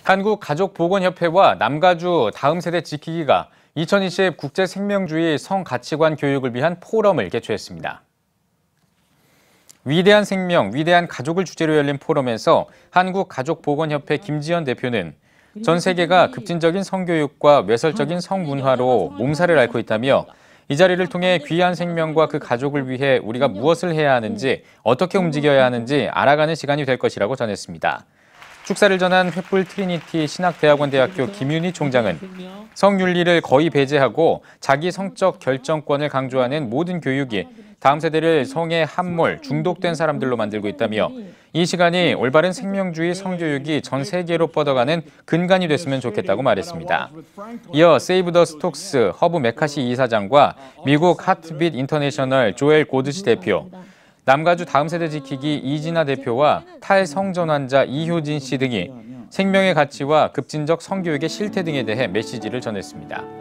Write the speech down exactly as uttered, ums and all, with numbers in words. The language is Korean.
한국가족보건협회와 남가주 다음 세대 지키기가 이천이십 국제생명주의 성가치관 교육을 위한 포럼을 개최했습니다. 위대한 생명, 위대한 가족을 주제로 열린 포럼에서 한국가족보건협회 김지연 대표는 전 세계가 급진적인 성교육과 외설적인 성문화로 몸살을 앓고 있다며 이 자리를 통해 귀한 생명과 그 가족을 위해 우리가 무엇을 해야 하는지, 어떻게 움직여야 하는지 알아가는 시간이 될 것이라고 전했습니다. 축사를 전한 횃불 트리니티 신학대학원대학교 김윤희 총장은 성윤리를 거의 배제하고 자기 성적 결정권을 강조하는 모든 교육이 다음 세대를 성에 함몰, 중독된 사람들로 만들고 있다며 이 시간이 올바른 생명주의 성교육이 전 세계로 뻗어가는 근간이 됐으면 좋겠다고 말했습니다. 이어 세이브 더 스톡스 허브 메카시 이사장과 미국 하트빗 인터내셔널 조엘 고드시 대표, 남가주 다음 세대 지키기 이진아 대표와 탈성전 환자 이효진 씨 등이 생명의 가치와 급진적 성교육의 실태 등에 대해 메시지를 전했습니다.